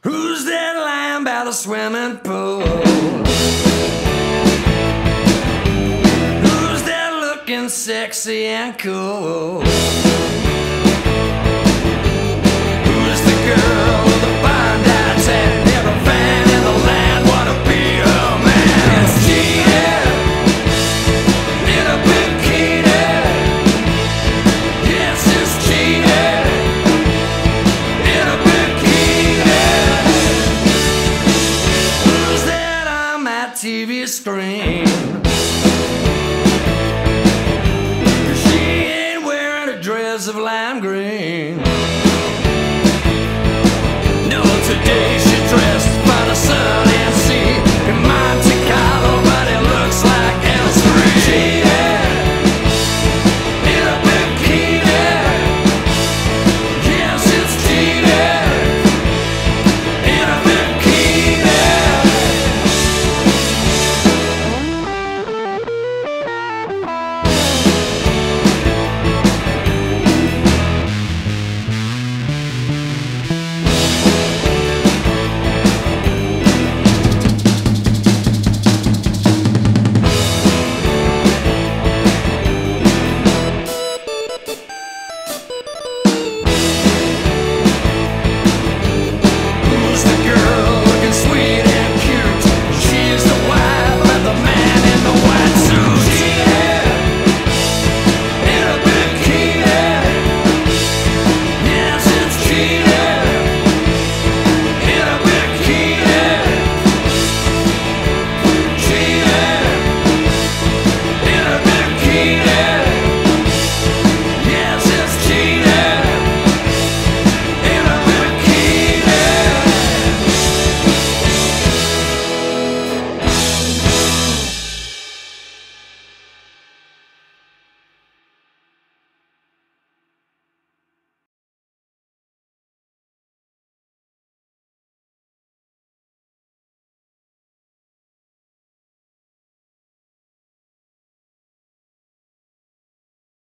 Who's that lying by the swimming pool? Who's that looking sexy and cool? Who's the girl with the Bondi tan? Every fan in the land wanna be her man. It's Jeannie in a bikini. Yes, it's Jeannie in a bikini. Who's that on my TV screen? She ain't wearing a dress of lime green.